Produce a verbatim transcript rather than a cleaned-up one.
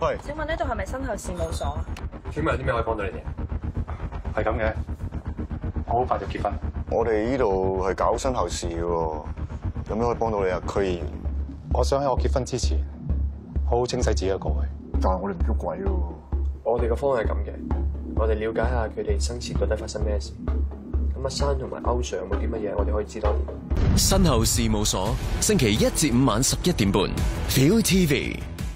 喂， 請問呢度係咪身後事務所啊？ 請問有啲咩可以幫到你哋？ 係咁嘅，我好快就結婚。 我哋呢度係搞身後事嘅喎，有咩可以幫到你啊？區議員， 我想喺我結婚之前，好好清洗自己嘅過去。 但係我哋唔喐鬼咯。 我哋嘅方案係咁嘅，我哋了解下佢哋生前到底發生咩事。咁阿珊同埋歐 Sir 有冇啲乜嘢我哋可以知多啲？ 身後事務所，星期一至五晚十一點半 ，Viu T V。